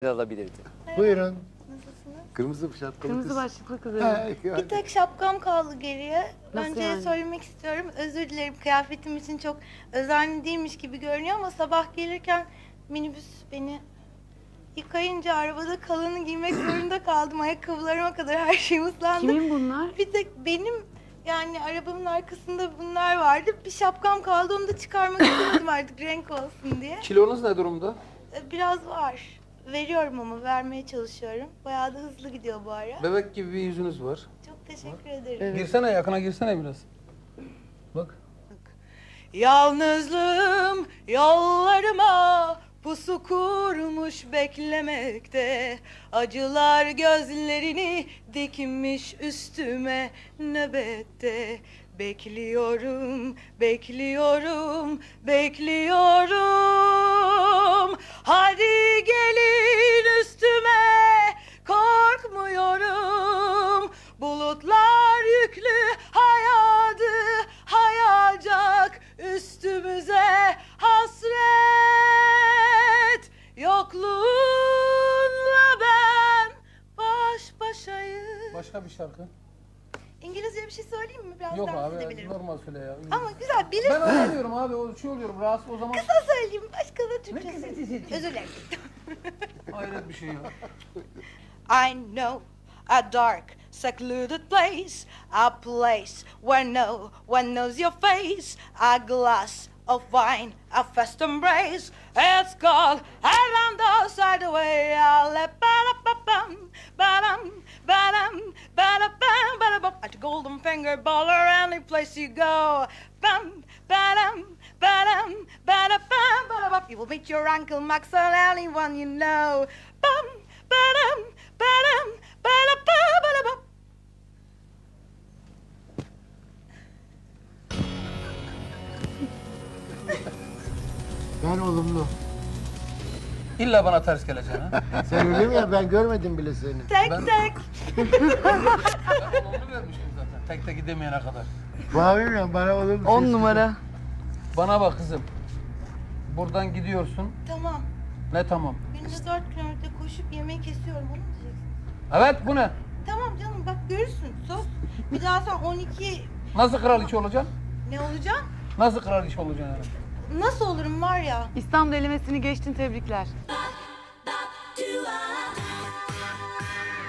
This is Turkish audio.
alabilirdi. Buyurun. Nasılsınız? Kırmızı şapkalı Kırmızı kız. başlıklı kız. Bir tek şapkam kaldı geriye. Nasıl Önce yani? söylemek istiyorum. Özür dilerim. Kıyafetim için çok özenli değilmiş gibi görünüyor ama sabah gelirken minibüs beni yıkayınca arabada kalanı giymek zorunda kaldım. Ayakkabılarıma kadar her şeyim ıslandı. Kimin bunlar? Bir tek benim, yani arabamın arkasında bunlar vardı. Bir şapkam kaldı, onu da çıkarmak istemedim artık renk olsun diye. Kilonuz ne durumda? Biraz var. Veriyorum ama vermeye çalışıyorum. Bayağı da hızlı gidiyor bu ara. Bebek gibi bir yüzünüz var. Çok teşekkür ederim. Evet. Girsene, yakına girsene biraz. Bak. Yalnızlığım yollarıma pusu kurmuş beklemekte. Acılar gözlerini dikmiş üstüme nöbette. Bekliyorum, bekliyorum, bekliyorum. Hadi gelin üstüme, korkmuyorum. Bulutlar yüklü hayadı hayacak üstümüze hasret. Yokluğunla ben baş başayım. Başka bir şarkı. İngilizce bir şey söyleyeyim mi? Biraz Yok dans abi, edebilirim. normal söyle ya. Ama güzel, bilirsin. Ben anlamıyorum abi, o şey oluyorum, rahatsız o zaman. Kısa söyleyeyim, başka da Türkçe. Özür dilerim. Hayret bir şey ya. I know a dark, secluded place, a place where no one knows your face, a glass of wine, a first embrace. It's called Heaven Outside the Way. I'll let ba-da-ba-bum, ba-dum, ba-dum, ba-da-bum, ba-da-bum. At your golden finger baller, any place you go. Bum, ba-dum, ba-dum, ba-da-bum, ba-da-bum. You will meet your Uncle Max or anyone you know. Bum, ba-dum, ba-dum, ba-da-bum, ba-da-bum. Ben olumlu. İlla bana ters geleceksin ha. Sen öyle mi ya? Ben görmedim bile seni. Tek Ben- tek. Ben olumlu vermiştim zaten, tek tek gidemeyene kadar. Mavi mi? Bana olumlu. 10 ses numara. Bana bak kızım. Buradan gidiyorsun. Tamam. Ne tamam? Günde 4 kilometre koşup yemeği kesiyorum, onu mu diyeceksin? Evet, bu ne? Tamam canım, bak görürsün, sus. Bir daha sen 12... Nasıl kraliçe olacaksın? Ne olacaksın? Nasıl kraliçe olacaksın yani? Nasıl olurum var ya? İstanbul elemesini geçtin, tebrikler.